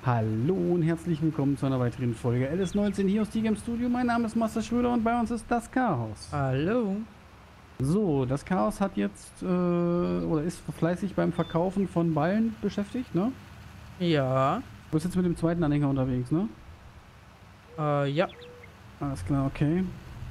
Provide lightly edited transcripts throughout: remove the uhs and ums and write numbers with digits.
Hallo und herzlich willkommen zu einer weiteren Folge LS19 hier aus T-Game Studio. Mein Name ist Master Schröder und bei uns ist das Chaos. Hallo. So, das Chaos hat jetzt oder ist fleißig beim Verkaufen von Ballen beschäftigt, ne? Ja. Du bist jetzt mit dem zweiten Anhänger unterwegs, ne? Ja. Alles klar, okay.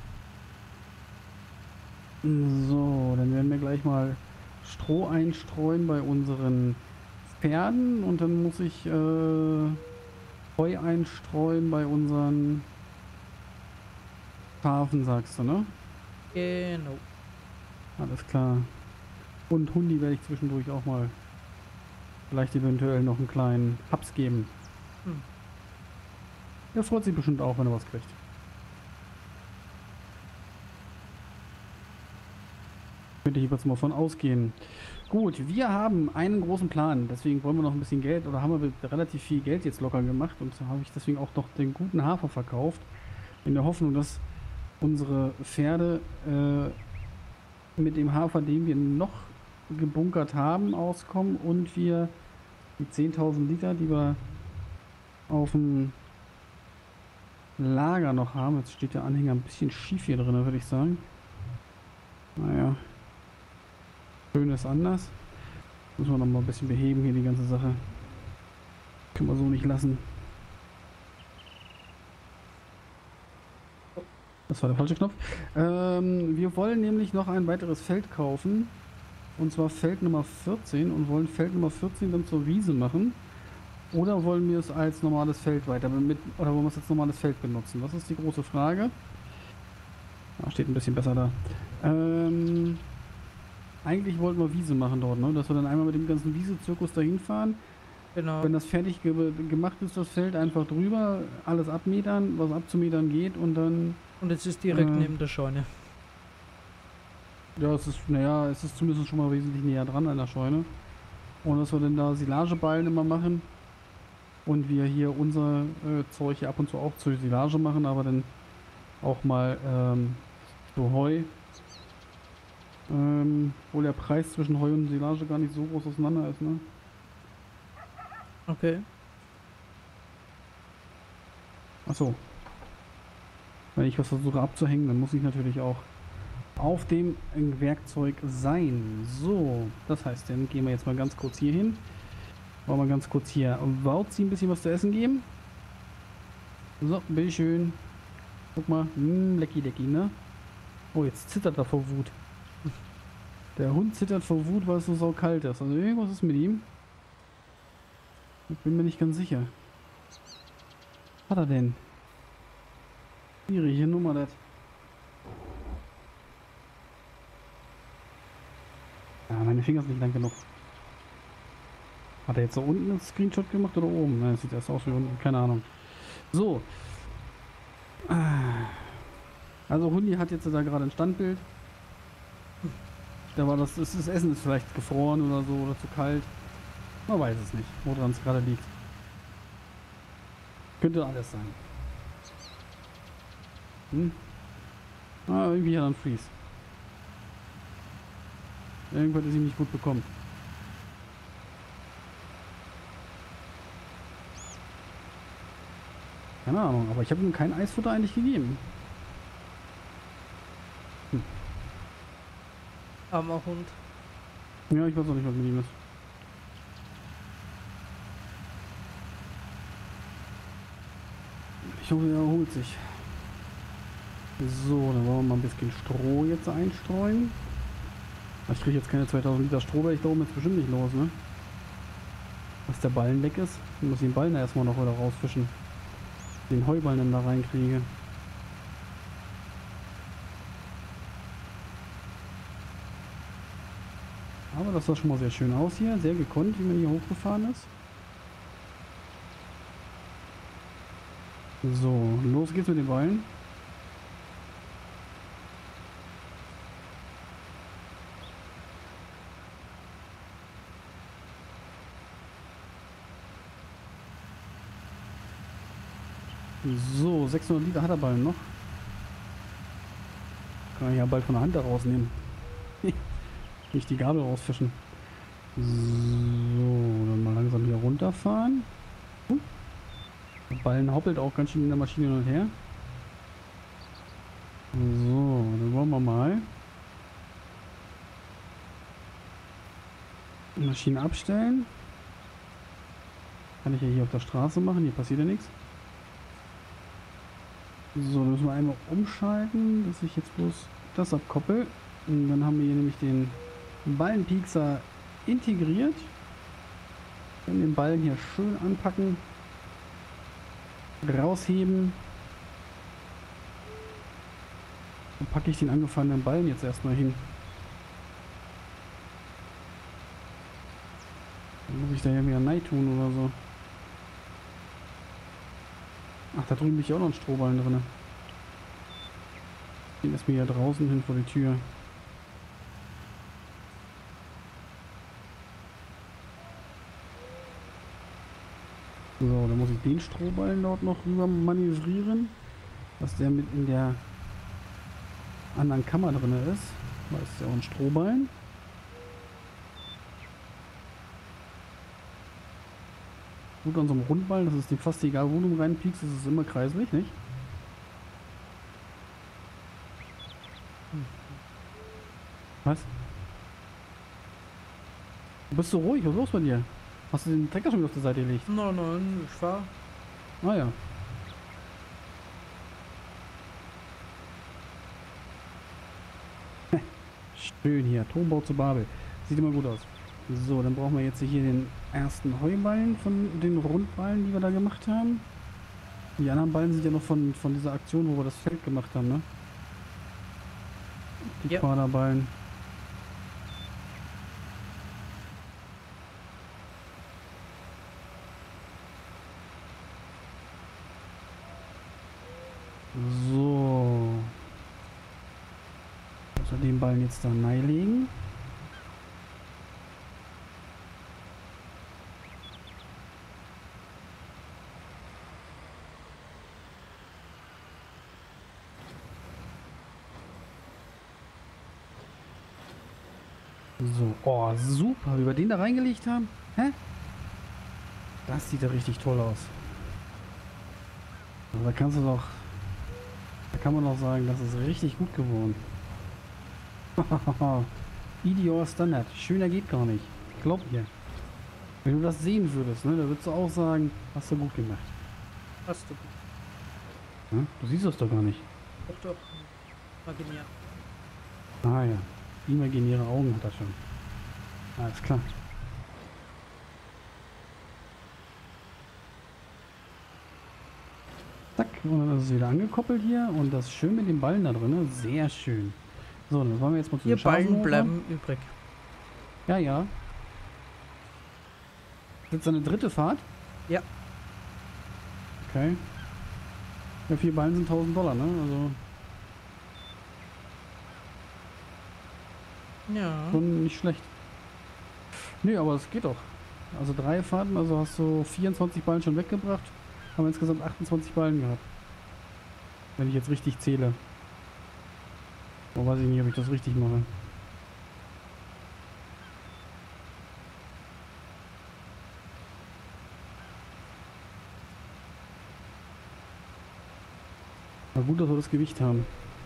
So, dann werden wir gleich mal Stroh einstreuen bei unseren Pferden und dann muss ich Heu einstreuen bei unseren Schafen, sagst du, ne? Genau. Alles klar. Und Hundi werde ich zwischendurch auch mal vielleicht eventuell noch einen kleinen Haps geben. Hm. Der freut sich bestimmt auch, wenn er was kriegt. Könnte ich jetzt mal von ausgehen. Gut, wir haben einen großen Plan. Deswegen wollen wir noch ein bisschen Geld oder haben wir relativ viel Geld jetzt locker gemacht und habe ich deswegen auch noch den guten Hafer verkauft. In der Hoffnung, dass unsere Pferde mit dem Hafer, den wir noch gebunkert haben, auskommen und wir die 10.000 Liter, die wir auf dem Lager noch haben. Jetzt steht der Anhänger ein bisschen schief hier drin, würde ich sagen. Naja. Schön ist anders. Müssen wir noch mal ein bisschen beheben hier die ganze Sache. Können wir so nicht lassen. Das war der falsche Knopf. Wir wollen nämlich noch ein weiteres Feld kaufen. Und zwar Feld Nummer 14 und wollen Feld Nummer 14 dann zur Wiese machen. Oder wollen wir es als normales Feld weiter oder wollen wir es als normales Feld benutzen? Das ist die große Frage. Da steht ein bisschen besser da. Eigentlich wollten wir Wiese machen dort, ne? Dass wir dann einmal mit dem ganzen Wiese-Zirkus dahin fahren. Genau. Wenn das fertig gemacht ist, das Feld einfach drüber, alles abmetern, was abzumetern geht und dann... Und jetzt ist direkt neben der Scheune. Ja, es ist zumindest schon mal wesentlich näher dran an der Scheune. Und dass wir dann da Silageballen immer machen. Und wir hier unser Zeug hier ab und zu auch zur Silage machen, aber dann auch mal so Heu. Obwohl der Preis zwischen Heu und Silage gar nicht so groß auseinander ist, ne? Okay. Achso. Wenn ich was versuche abzuhängen, dann muss ich natürlich auch auf dem Werkzeug sein. So, das heißt, dann gehen wir jetzt mal ganz kurz hier hin. Wollen wir ganz kurz hier Wauzi ein bisschen was zu essen geben. So, bitteschön. Guck mal, lecky lecky, ne? Oh, jetzt zittert er vor Wut. Der Hund zittert vor Wut, weil es so saukalt ist. Also irgendwas ist mit ihm. Ich bin mir nicht ganz sicher. Was hat er denn? Schwierige Nummer, das. Ja, meine Finger sind nicht lang genug. Hat er jetzt so unten einen Screenshot gemacht oder oben? Nein, sieht erst aus wie unten. Keine Ahnung. So. Also Hundi hat jetzt da gerade ein Standbild. Da war das Essen ist vielleicht gefroren oder so oder zu kalt. Man weiß es nicht, woran es gerade liegt. Könnte alles sein. Irgendwie hat er einen Freeze. Irgendwas ist ihm nicht gut bekommen. Keine Ahnung, aber ich habe ihm kein Eisfutter eigentlich gegeben. Armer Hund. Ja, ich weiß auch nicht, was mit ihm ist. Ich hoffe, er erholt sich. So, dann wollen wir mal ein bisschen Stroh jetzt einstreuen. Ich kriege jetzt keine 2000 Liter Stroh, weil ich da oben jetzt bestimmt nicht los, ne? Dass der Ballen weg ist. Ich muss den Ballen erstmal noch wieder rausfischen. Den Heuballen dann da reinkriege. Aber das sah schon mal sehr schön aus hier. Sehr gekonnt, wie man hier hochgefahren ist. So, los geht's mit den Ballen. So, 600 Liter hat der Ball noch. Kann ich ja bald von der Hand da rausnehmen. Nicht die Gabel rausfischen. So, dann mal langsam hier runterfahren. Der Ballen hoppelt auch ganz schön in der Maschine hin und her. So, dann wollen wir mal die Maschine abstellen. Kann ich ja hier auf der Straße machen, hier passiert ja nichts. So, dann müssen wir einmal umschalten, dass ich jetzt bloß das abkoppel. Und dann haben wir hier nämlich den Ballenpiekser integriert. Können den Ballen hier schön anpacken, rausheben. Dann packe ich den angefahrenen Ballen jetzt erstmal hin. Dann muss ich da ja wieder Neid tun oder so. Ach, da drüben liegt ja auch noch ein Strohballen drin. Den ist mir ja draußen hin vor die Tür. So, dann muss ich den Strohballen dort noch rüber manövrieren, dass der mit in der anderen Kammer drin ist. Da ist ja auch ein Strohballen. Gut, an so einem Rundballen, das ist dem fast egal, wo du reinpiekst, ist es immer kreislich, nicht? Was? Du bist so ruhig, was ist los bei dir? Hast du den Trecker schon wieder auf der Seite gelegt? Nein, ich fahr. Ah ja. Schön hier, Turmbau zu Babel. Sieht immer gut aus. So, dann brauchen wir jetzt hier den ersten Heuballen von den Rundballen, die wir da gemacht haben. Die anderen Ballen sind ja noch von dieser Aktion, wo wir das Feld gemacht haben, ne? Die Ja. Quaderballen. So. Also den Ballen jetzt da reinlegen. So, oh super, wie wir den da reingelegt haben. Hä? Das sieht ja richtig toll aus. Also da kannst du doch, da kann man doch sagen, das ist richtig gut geworden. Ideal Standard, schöner geht gar nicht. Glaub mir. Wenn du das sehen würdest, ne, da würdest du auch sagen, hast du gut gemacht. Hast du. Ja? Du siehst das doch gar nicht. Doch, doch. Imaginär. Ah ja, imaginäre Augen hat er schon. Alles klar. Zack, und dann ist es wieder angekoppelt hier und das schön mit dem Ballen da drin, sehr schön. So, dann wollen wir jetzt mal zu den Die Ballen Schafen bleiben übrig. Ja, ja. Jetzt eine dritte Fahrt? Ja. Okay. Ja, 4 Ballen sind $1000, ne? Also Ja. schon nicht schlecht. Nee, aber es geht doch. Also 3 Fahrten, also hast du 24 Ballen schon weggebracht. Haben wir insgesamt 28 Ballen gehabt. Wenn ich jetzt richtig zähle. Aber weiß ich nicht, ob ich das richtig mache. Aber gut, dass wir das Gewicht haben.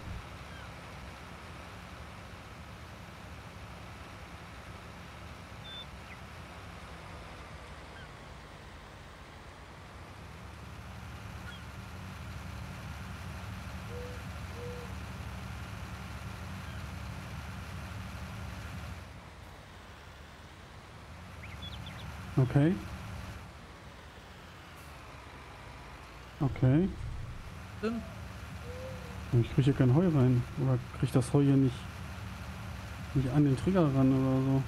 Okay. Okay. Dann Ich kriege hier kein Heu rein. Oder kriege das Heu hier nicht an den Trigger ran oder so.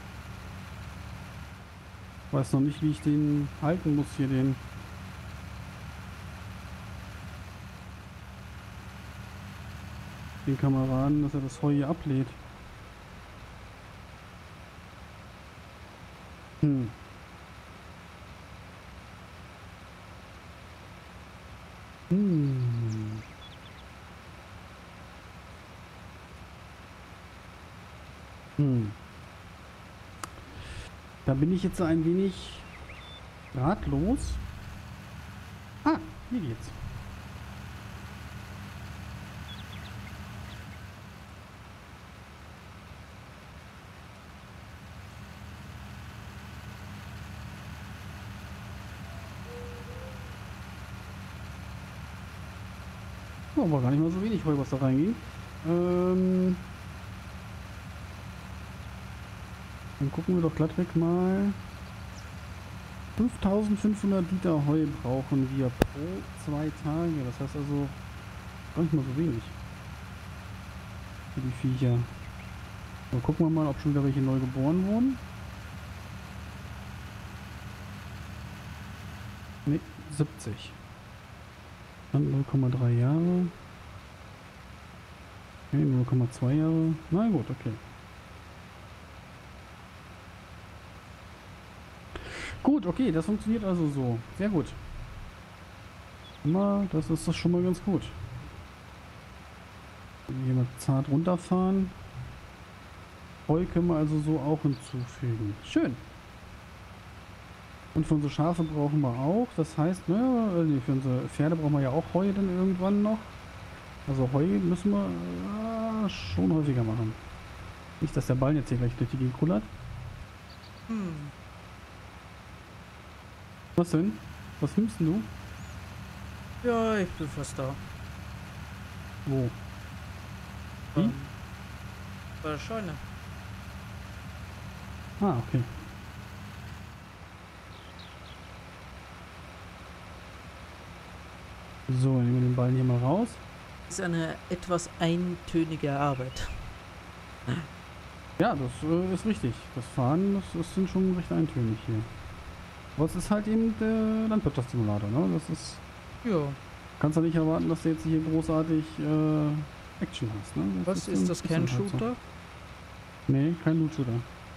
Weiß noch nicht, wie ich den halten muss hier, den Kameraden, dass er das Heu hier ablädt. Hm. Hm. Hm. Da bin ich jetzt so ein wenig ratlos. Ah, Hier geht's. Oh, war gar nicht mal so wenig Heu, was da reinging. Dann gucken wir doch glattweg mal. 5500 Liter Heu brauchen wir pro 2 Tage. Das heißt also gar nicht mal so wenig. Für die Viecher. So, gucken wir mal, ob schon wieder welche neu geboren wurden. Ne, 70. Dann 0,3 Jahre. Okay, 0,2 Jahre. Na gut, okay. Gut, okay, das funktioniert also so. Sehr gut. Das ist das schon mal ganz gut. Hier mal zart runterfahren. Heu können wir also so auch hinzufügen. Schön. Und für unsere Schafe brauchen wir auch. Das heißt, ne, für unsere Pferde brauchen wir ja auch Heu dann irgendwann noch. Also Heu müssen wir schon häufiger machen. Nicht, dass der Ballen jetzt hier gleich durch die Gegend kullert. Was denn? Was nimmst du? Ja, ich bin fast da. Wo? Wie? Bei der Scheune. Ah, okay. So, nehmen wir den Ballen hier mal raus. Das ist eine etwas eintönige Arbeit. Ja, das ist richtig. Das Fahren, das sind schon recht eintönig hier. Aber es ist halt eben der Landwirtschaftssimulator, ne? Das ist... Ja. Kannst du nicht erwarten, dass du jetzt hier großartig Action hast, ne? Was ist das, Kernshooter? Halt so. Nee, kein Loot-Shooter.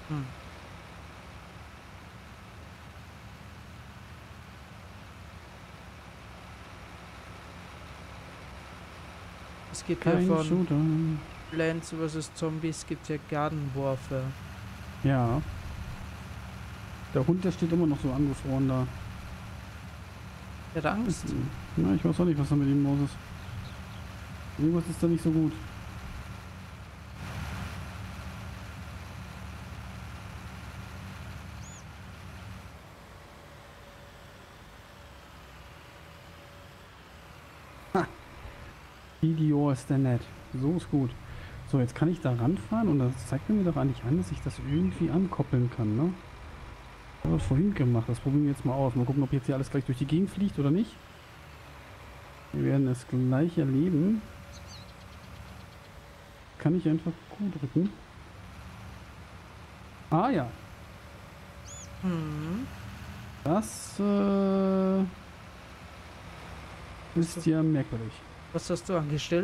Es gibt Kein ja von Shooter. Plants vs. Zombies gibt ja Garden Warfare. Ja. Der Hund, der steht immer noch so angefroren da. Der hat Angst. Na, ich weiß auch nicht, was da mit ihm los ist. Irgendwas ist da nicht so gut. Ha! Video ist der nett. So ist gut. So, jetzt kann ich da ranfahren und das zeigt mir doch eigentlich an, dass ich das irgendwie ankoppeln kann, ne? Ich habe das vorhin gemacht. Das probieren wir jetzt mal aus. Mal gucken, ob jetzt hier alles gleich durch die Gegend fliegt oder nicht. Wir werden es gleich erleben. Kann ich einfach Q drücken? Ah ja. Das ist ja merkwürdig. Was hast du angestellt?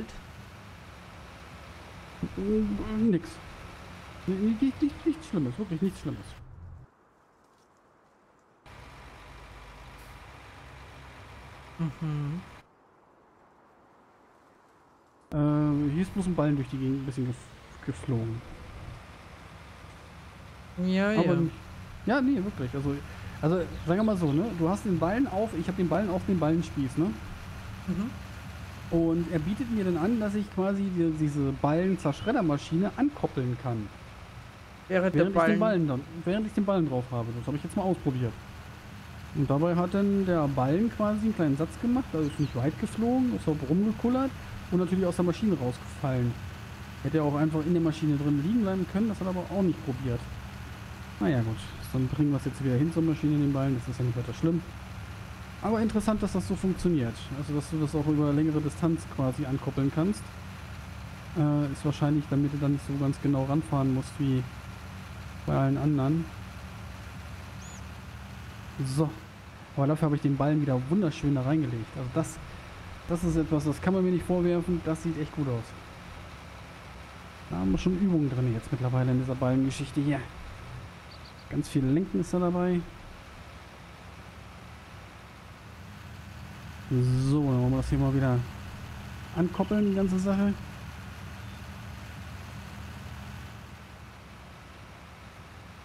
Nix. Nichts Schlimmes, wirklich nichts Schlimmes. Hier ist bloß ein Ballen durch die Gegend ein bisschen geflogen. Ja, Aber ja. ja, nee, wirklich. Also sagen wir mal so, ne? Du hast den Ballen auf, ich habe den Ballen auf den Ballenspieß, ne? Und er bietet mir dann an, dass ich quasi diese Ballen-Zerschreddermaschine ankoppeln kann. Während ich den Ballen drauf habe. Das habe ich jetzt mal ausprobiert. Und dabei hat dann der Ballen quasi einen kleinen Satz gemacht, also ist nicht weit geflogen, ist auch rumgekullert und natürlich aus der Maschine rausgefallen. Hätte er auch einfach in der Maschine drin liegen bleiben können, das hat er aber auch nicht probiert. Naja gut, dann bringen wir es jetzt wieder hin zur Maschine in den Ballen, das ist ja nicht weiter schlimm. Aber interessant, dass das so funktioniert. Also dass du das auch über längere Distanz quasi ankoppeln kannst. Ist wahrscheinlich, damit du dann nicht so ganz genau ranfahren musst wie bei allen anderen. So. Aber dafür habe ich den Ballen wieder wunderschön da reingelegt. Also das ist etwas, das kann man mir nicht vorwerfen. Das sieht echt gut aus. Da haben wir schon Übungen drin jetzt mittlerweile in dieser Ballengeschichte hier. Ganz viel Lenken ist da dabei. So, dann wollen wir das hier mal wieder ankoppeln, die ganze Sache.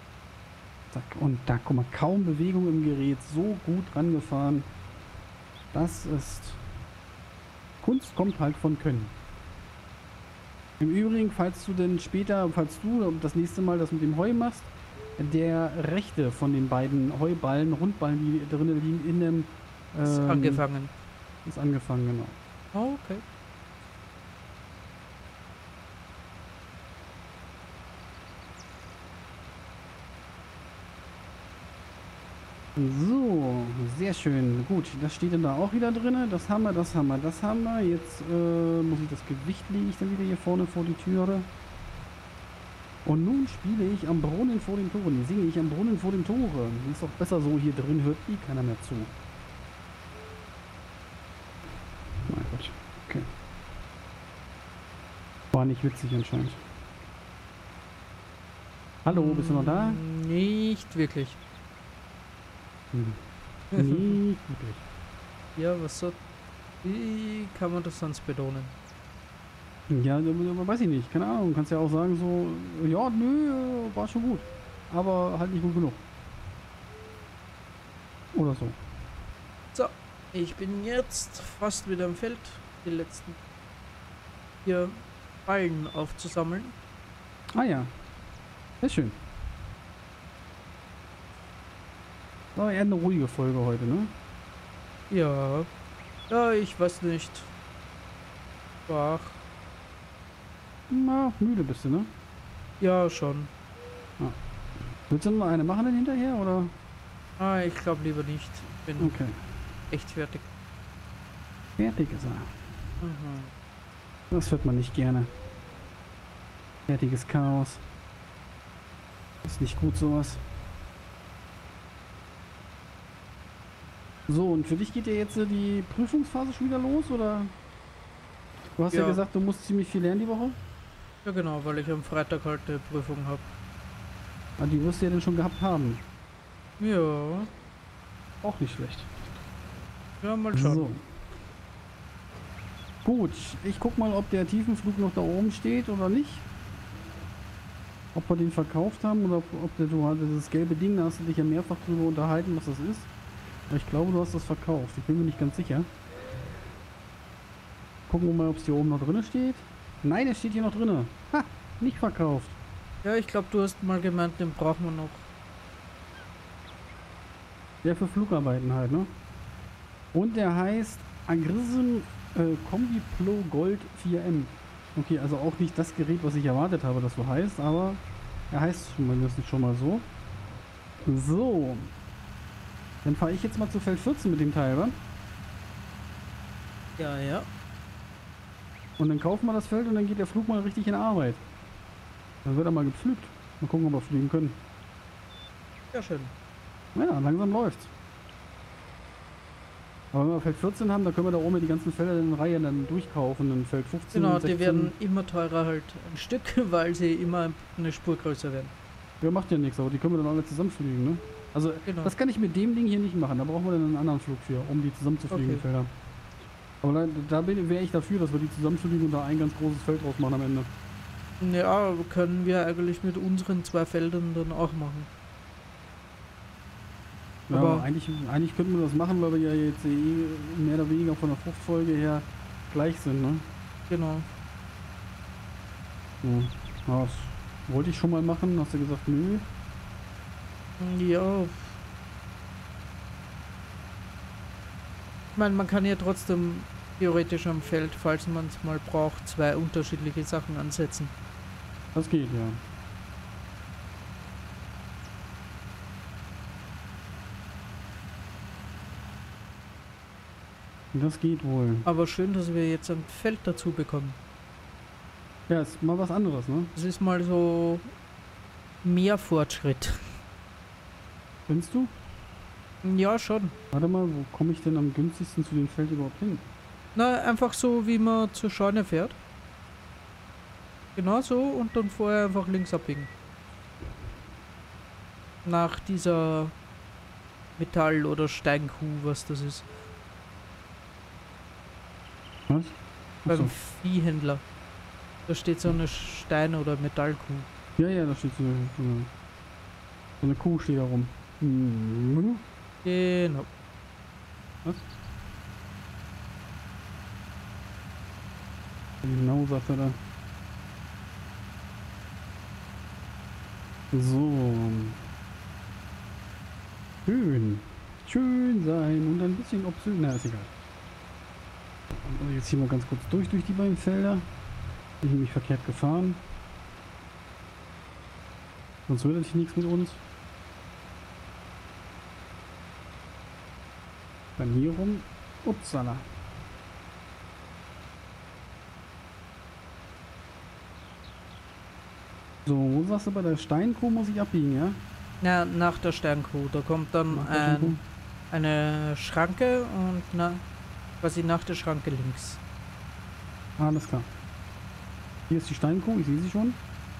Zack, und da, guck mal, kaum Bewegung im Gerät, so gut rangefahren. Das ist... Kunst kommt halt von Können. Im Übrigen, falls du das nächste Mal das mit dem Heu machst, der rechte von den beiden Heuballen, Rundballen, die drinnen liegen, in dem... Ist angefangen. Ist angefangen, genau. Oh, okay. So, sehr schön. Gut, das steht dann da auch wieder drin. Das haben wir, das haben wir, das haben wir. Jetzt muss ich das Gewicht lege ich dann wieder hier vorne vor die Türe. Und nun spiele ich am Brunnen vor den Toren. Singe ich am Brunnen vor den Toren. Ist doch besser so, hier drin hört eh keiner mehr zu. Mein Gott, okay. War nicht witzig anscheinend. Hallo, bist du noch da? Nicht wirklich. Nicht wirklich. Ja, was so... Wie kann man das sonst betonen? Ja, weiß ich nicht. Keine Ahnung. Kannst ja auch sagen so, ja, nö, war schon gut. Aber halt nicht gut genug. Oder so. So, ich bin jetzt fast wieder im Feld. Die letzten 4 Ballen aufzusammeln. Ah ja. Sehr schön. War eher eine ruhige Folge heute, ne? Ja. Ja, ich weiß nicht. Ach. Na, müde bist du, ne? Ja, schon. Willst du noch eine machen denn hinterher, oder? Ah, ich glaube lieber nicht. Ich bin Okay. echt fertig. Fertig ist er. Mhm. Das hört man nicht gerne. Fertiges Chaos. Ist nicht gut sowas. So, und für dich geht ja jetzt die Prüfungsphase schon wieder los, oder? Du hast ja Ja. gesagt, du musst ziemlich viel lernen die Woche. Ja genau, weil ich am Freitag halt eine Prüfung habe. Ah, die wirst du ja dann schon gehabt haben. Ja. Auch nicht schlecht. Ja, mal schauen. So. Gut, ich guck mal, ob der Tiefenflug noch da oben steht oder nicht. Ob wir den verkauft haben oder ob du hattest das gelbe Ding, da hast du dich ja mehrfach drüber unterhalten, was das ist. Aber ich glaube, du hast das verkauft. Ich bin mir nicht ganz sicher. Gucken wir mal, ob es hier oben noch drin steht. Nein, es steht hier noch drin. Ha, nicht verkauft. Ja, ich glaube, du hast mal gemeint, den brauchen wir noch. Der für Flugarbeiten halt, ne? Und der heißt Agrism Kombi Pro Gold 4M. Okay, also auch nicht das Gerät, was ich erwartet habe, dass so heißt, aber er heißt mindestens schon mal so. So. Dann fahre ich jetzt mal zu Feld 14 mit dem Teil, wa? Ja, ja. Und dann kaufen wir das Feld und dann geht der Flug mal richtig in Arbeit. Dann wird er mal gepflügt. Mal gucken, ob wir fliegen können. Ja, schön. Ja, langsam läuft's. Aber wenn wir Feld 14 haben, dann können wir da oben die ganzen Felder in Reihe dann durchkaufen. Dann Feld 15, Genau, 16. die werden immer teurer halt ein Stück, weil sie immer eine Spur größer werden. Ja, macht ja nichts, aber die können wir dann alle zusammenfliegen, ne? Also, Genau. das kann ich mit dem Ding hier nicht machen. Da brauchen wir dann einen anderen Flug für, um die zusammenzufliegen, die Okay. Felder. Aber da wäre ich dafür, dass wir die zusammenfliegen und da ein ganz großes Feld draus machen am Ende. Ja, können wir eigentlich mit unseren 2 Feldern dann auch machen. Ja, Aber- aber eigentlich könnten wir das machen, weil wir ja jetzt mehr oder weniger von der Fruchtfolge her gleich sind, ne? Genau. Ja, das wollte ich schon mal machen, hast du gesagt, nö. Ja. Ich meine, man kann ja trotzdem theoretisch am Feld, falls man es mal braucht, 2 unterschiedliche Sachen ansetzen. Das geht, ja. Das geht wohl. Aber schön, dass wir jetzt ein Feld dazu bekommen. Ja, ist mal was anderes, ne? Das ist mal so mehr Fortschritt. Findest du? Ja, schon. Warte mal, wo komme ich denn am günstigsten zu dem Feld überhaupt hin? Na, einfach so, wie man zur Scheune fährt. Genau so und dann vorher einfach links abbiegen. Nach dieser Metall- oder Steinkuh, was das ist. Was? Beim Achso. Viehhändler. Da steht so eine Stein- oder Metallkuh. Ja, ja, da steht so eine Kuh steht da rum. Mhm. Genau. Was? Genau, sagt er da. So. Schön. Schön sein und ein bisschen obszön. Na, ist egal. Und jetzt hier mal ganz kurz durch die beiden Felder. Bin ich nämlich verkehrt gefahren. Sonst würde sich nichts mit uns. Dann hier rum. Upsala. So, wo sagst du, bei der Steinkuh muss ich abbiegen, ja? Ja, nach der Sternkuh. Da kommt dann Nach der Steinkuh? eine Schranke und quasi nach der Schranke links. Alles klar. Hier ist die Steinkuh, ich sehe sie schon.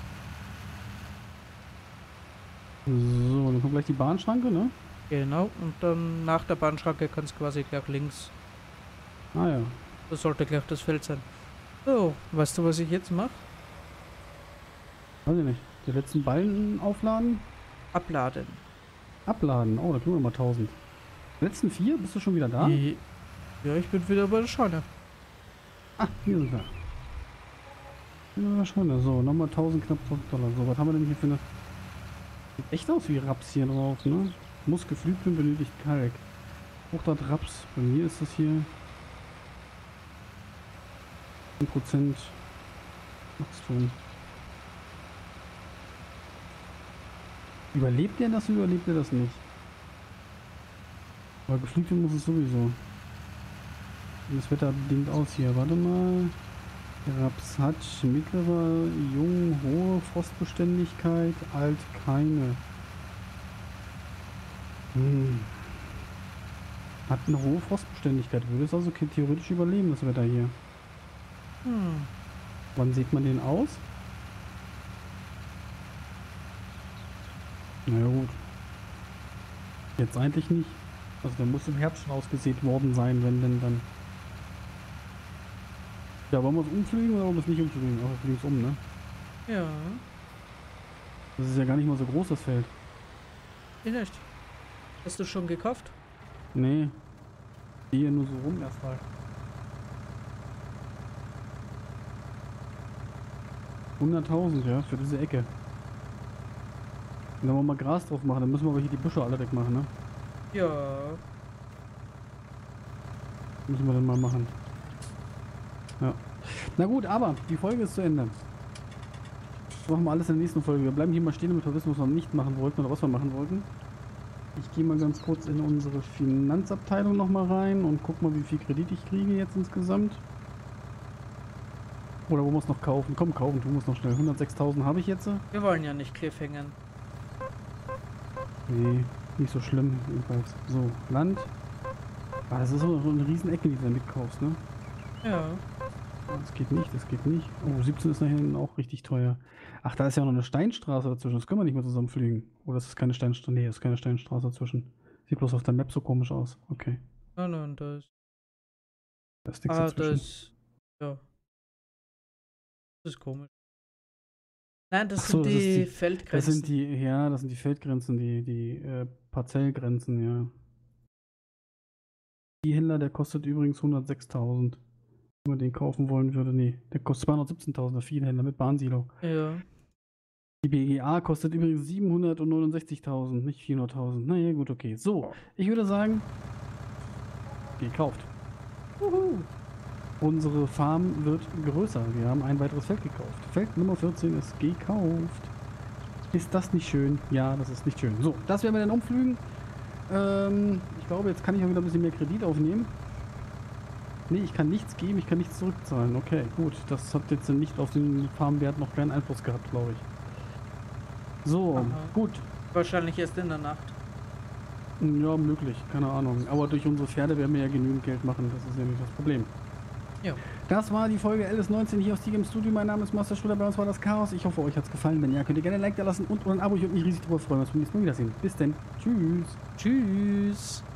So, dann kommt gleich die Bahnschranke, ne? Genau, und dann nach der Bahnschranke kann es quasi gleich links. Ah ja. Das sollte gleich das Feld sein. So, weißt du, was ich jetzt mache? Weiß ich nicht. Die letzten Ballen aufladen? Abladen. Abladen. Oh, da kriegen wir mal 1000. Die letzten 4? Bist du schon wieder da? Ja, ich bin wieder bei der Scheune. Ah, hier sind wir. Hier sind wir schon. So, nochmal 1000, knapp 1000 Dollar. So, was haben wir denn hier für eine... Sieht echt aus wie Raps hier drauf, ne? Muss gepflügt und benötigt Kalk. Fruchtart Raps. Bei mir ist das hier 10% Wachstum. Überlebt der das oder überlebt er das nicht? Aber gepflügt muss es sowieso. Und das Wetter bedingt aus hier. Warte mal. Der Raps hat mittlere, jung, hohe Frostbeständigkeit, alt keine. Hat eine hohe Frostbeständigkeit. Würde es also theoretisch überleben, das Wetter hier. Wann sieht man den aus? Naja gut. Jetzt eigentlich nicht. Also der muss im Herbst schon ausgesät worden sein, wenn denn dann. Ja, wollen wir es umfliegen oder wollen wir es nicht umfliegen? Ach, wir fliegen es um, ne? Ja. Das ist ja gar nicht mal so groß, das Feld. Nicht. Hast du schon gekauft? Nee. Hier nur so rum erstmal. 100.000, ja, für diese Ecke. Und dann wollen wir mal Gras drauf machen, dann müssen wir aber hier die Büsche alle wegmachen, ne? Ja. Müssen wir dann mal machen. Ja. Na gut, aber die Folge ist zu Ende. Das machen wir alles in der nächsten Folge. Wir bleiben hier mal stehen, damit wir wissen, was wir nicht machen wollten oder was wir machen wollten. Ich gehe mal ganz kurz in unsere Finanzabteilung nochmal rein und guck mal, wie viel Kredit ich kriege jetzt insgesamt. Oder wo wir es noch kaufen. Komm, kaufen tun wir es noch schnell. 106.000 habe ich jetzt. Wir wollen ja nicht cliffhängen. Nee, nicht so schlimm jedenfalls. So, Land. Ah, das ist so eine riesen Ecke, die du da mitkaufst, ne? Ja. Das geht nicht, das geht nicht. Oh, 17 ist nach hinten auch richtig teuer. Ach, da ist ja noch eine Steinstraße dazwischen. Das können wir nicht mehr zusammenfliegen. Oder ist das keine Steinstraße? Nee, das ist keine Steinstraße dazwischen. Sieht bloß auf der Map so komisch aus. Okay. Nein, das. Da ist nichts dazwischen. Das. Ja. Das ist komisch. Nein, das Ach so, sind das ist die die- Feldgrenzen. Das sind die, ja, das sind die Feldgrenzen, die Parzellgrenzen, ja. Die Händler, der kostet übrigens 106.000. Wenn man den kaufen wollen würde, nee. Der kostet 217.000, der Viehhändler mit Bahnsilo. Ja. Die BGA kostet übrigens 769.000, nicht 400.000. Naja, gut, okay. So, ich würde sagen, gekauft. Unsere Farm wird größer. Wir haben ein weiteres Feld gekauft. Feld Nummer 14 ist gekauft. Ist das nicht schön? Ja, das ist nicht schön. So, das werden wir dann umflügen. Ich glaube, jetzt kann ich auch wieder ein bisschen mehr Kredit aufnehmen. Nee, ich kann nichts geben, ich kann nichts zurückzahlen. Okay, gut. Das hat jetzt nicht auf den Farmwert noch keinen Einfluss gehabt, glaube ich. So, Aha. gut. Wahrscheinlich erst in der Nacht. Ja, möglich, keine Ahnung. Aber durch unsere Pferde werden wir ja genügend Geld machen, das ist ja nicht das Problem. Ja. Das war die Folge LS19 hier aus T-Game Studio. Mein Name ist Master Schröder, bei uns war das Chaos. Ich hoffe, euch hat es gefallen. Wenn ja, könnt ihr gerne ein Like da lassen und ein Abo. Ich würde mich riesig darüber freuen, dass wir uns nächstes Mal wiedersehen. Bis denn. Tschüss. Tschüss.